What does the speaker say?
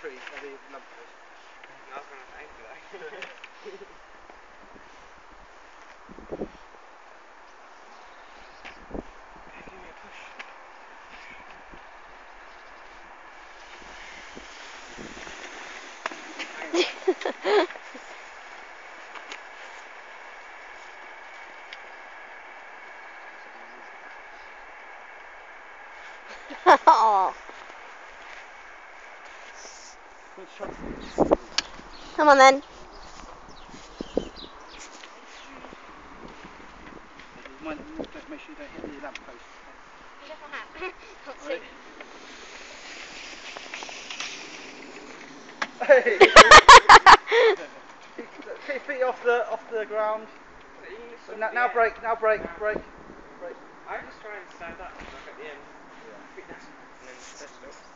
tree, or the lamppost. No, I was going to aim for that. Give me a push. Oh. Come on then. Make sure you don't hit the lamppost. Can't Hey! Keep feet off the ground. Now break. I just try and stand up like at the end. Yeah. Feet down and then stretch it up.